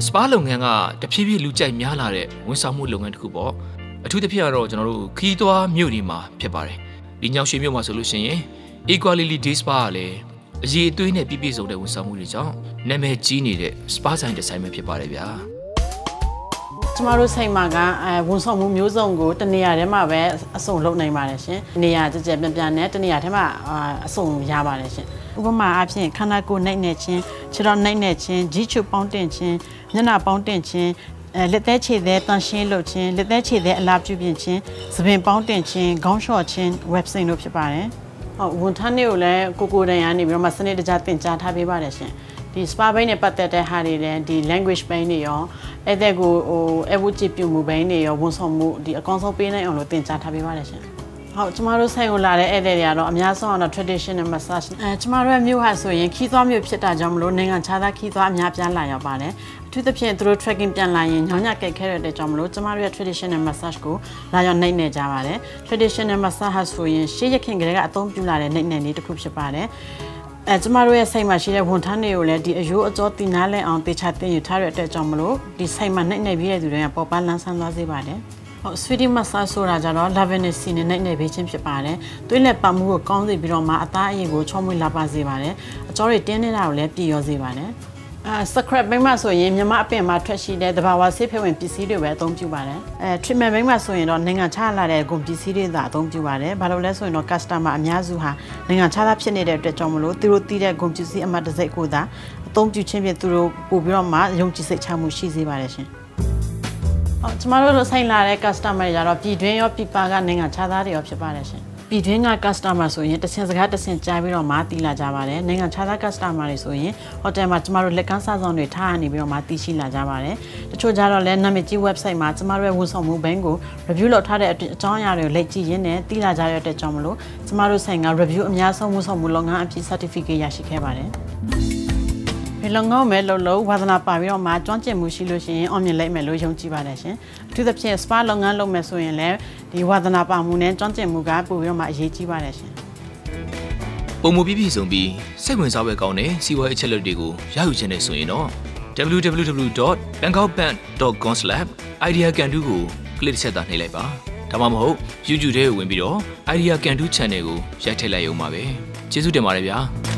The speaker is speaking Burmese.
spa လုပ်ငန်းကတဖြည်းဖြည်းလူကြိုက်များလာတဲ့ဝန်ဆောင်မှုလုပ်ငန်းတစ်ခုပေါ့အထူးသဖြင့်ကတော့ကျွန်တော်တို့ခီးသွားမြို့ဒီမှာဖြစ်ပါတယ်ဒီညောင်ရွှေမြို့မှာဆိုလို့ရှိရင် Equality Day Spa ကလည်းအရေးအသွေးနဲ့ပြည့်စုံတဲ့ဝန်ဆောင်မှုတွေကြောင့်နာမည်ကြီးနေတဲ့ spa ဆိုင်တစ်ဆိုင်ပဲဖြစ်ပါတယ်ဗျာကျမတို့ဆိုင်မှာကဝန်ဆောင်မှုမျိုးစုံကိုတနေရာထဲမှာပဲအစုံလုပ်နိုင်ပါတယ်ရှင်နေရာကြကြပြပြနဲ့တနေရာထဲမှာအစုံရပါတယ်ရှင်ဥပမာအဖြစ်ခန္ဓာကိုယ်နှိပ်နေခြင်းခြေတော်နှိပ်နေခြင်းကြီးချူပေါင်းတင်ခြင်းမျက်နှာပေါင်းတင်ခြင်းလက်သေးခြေသေးတန်ရှင်းလုပ်ခြင်းလက်သေးခြေသေးအလားပြုပြင်ခြင်းသပင်ပေါင်းတင်ခြင်းခေါင်းလျှော့ခြင်း website တို့ဖြစ်ပါတယ်ဟုတ်ဝန်ထမ်းတွေကိုလည်းကိုတိုင်ရနေပြီးတော့မှစနစ်တကျသင်ကြားထားပေးပါတယ်ရှင်ဒီ spa ဘိန်းနဲ့ပတ်သက်တဲ့ဟာတွေလည်းဒီ language ဘိန်းတွေရောအဲ့တဲ့ကိုအဝတ်ကြည့်ပြုမှုဘိန်းတွေရောဝန်ဆောင်မှုဒီအကောင့်ဆုံးပေးနိုင်အောင်လို့သင်ကြားထားပေးပါတယ်ရှင်ဟုတ်ကျမတို့ဆိုင်ကိုလာတဲ့ဧည့်သည်တွေကတော့အများဆုံးကတော့ traditional massage ကျမတို့ရဲ့မြို့ဟာဆိုရင်ခီးသွားမြို့ဖြစ်တာကြောင့်မလို့နိုင်ငံခြားသားခီးသွားအများပြားလာရောက်ပါတယ်အထူးသဖြင့်သူတို့ trekking ပြန်လာရင်ညောင်းညကြိုက်ခဲရတဲ့ကြောင့်မလို့ကျမတို့ရဲ့ traditional massage ကိုလာရောက်နှိပ်နေကြပါတယ် traditional massage ဟာဆိုရင်ရှေးရခင်ကလေးကအသုံးပြုလာတဲ့နှိပ်နေလေးတစ်ခုဖြစ်ပါတယ်ကျမတို့ရဲ့ဆိုင်မှာရှိတဲ့ဝန်ထမ်းတွေကိုလည်းဒီအယိုးအကျော်တင်နားလဲအောင်တေချာတင်ယူထားတဲ့အတွက်ကြောင့်မလို့ဒီဆိုင်မှာနှိပ်နေပြီးတဲ့သူတွေကပေါ်ပန်းလန်းဆန်းသွားစေပါတယ်ဟုတ် sweetie massage ဆိုတာကြတော့ lavender sea နဲ့နှိပ်နေပေးခြင်းဖြစ်ပါတယ်သွေးလက်ပတ်မှုကိုကောင်းစေပြီးတော့မှအသားအရည်ကိုချောမွေ့လာပါစေပါတယ်အကျော်တွေတင်းနေတာကိုလည်းပြည့်ရောစေပါတယ်scrap ဘိန်းမှာဆိုရင်မြန်မာအပင်မှာထွက်ရှိတဲ့တဘာဝဆေးဖက်ဝင်ပစ္စည်းတွေပဲအသုံးပြုပါတယ်treatment ဘိန်းမှာဆိုရင်တော့နိုင်ငံခြားလာတဲ့ကုန်ပစ္စည်းတွေသာအသုံးပြုပါတယ်ဘာလို့လဲဆိုရင်တော့ customer အများစုဟာနိုင်ငံခြားသားဖြစ်နေတဲ့အတွက်ကြောင့်မလို့သူတို့တည်တဲ့ကုန်ပစ္စည်းအမှတ်တစိတ်ကိုသာအသုံးပြုခြင်းဖြင့်သူတို့ပို့ပြီးတော့မှယုံကြည်စိတ်ချမှုရှိစေပါတယ်ရှင်ကျမတို့လိုဆိုင်လာတဲ့ customer တွေကတော့ပြည်တွင်းရောပြည်ပကနိုင်ငံခြားသားတွေရောဖြစ်ပါတယ်ရှင်ပြည်တွင်းက customer ဆိုရင်တဆင်စကားတဆင်ကြားပြီးတော့မှတီးလာကြပါတယ်နိုင်ငံခြားသား customer တွေဆိုရင်ဟိုတယ်မှာကျမတို့လက်ကမ်းစာဆောင်တွေထားနေပြီးတော့မှတီးရှိလာကြပါတယ်တချို့ကြတော့လည်းနာမည်ကြီး website မှာကျမတို့ရဲ့ဝန်ဆောင်မှုဘိန်းကို review လုပ်ထားတဲ့အကြောင်းအရာတွေကိုလက်ကြည့်ရင်းနဲ့တီးလာကြတဲ့အတွက်ကြောင့်မလို့ကျမတို့ဆိုင်က review အများဆုံးဝန်ဆောင်မှုလုပ်ငန်းအဖြစ် certificate ရရှိခဲ့ပါတယ်ဘယ်လိုငေါ့မဲလို့ဝါသနာပါပြီးတော့မှကျွမ်းကျင်မှုရှိလို့ရှိရင်အောင်မြင်လိုက်မယ်လို့ယုံကြည်ပါတယ်ရှင်အထူးသဖြင့် spa လုပ်ငန်းလုပ်မယ်ဆိုရင်လည်းဒီဝါသနာပါမှုနဲ့ကျွမ်းကျင်မှုကပိုပြီးတော့မှအရေးကြီးပါတယ်ရှင်ပုံမပြည့်စုံပြီးစိတ်ဝင်စားဖွယ်ကောင်းတဲ့စီးပွားရေးအချက်အလက်တွေကိုရယူချင်နေဆိုရင်တော့ www.bangkokband.com/ideacandu ကို click တစ်ချက်သာနှိပ်လိုက်ပါဒါမှမဟုတ် YouTube ထဲကိုဝင်ပြီးတော့ Idea Can Do Channel ကိုရိုက်ထည့်လိုက်ရုံပါပဲကျေးဇူးတင်ပါတယ်ဗျာ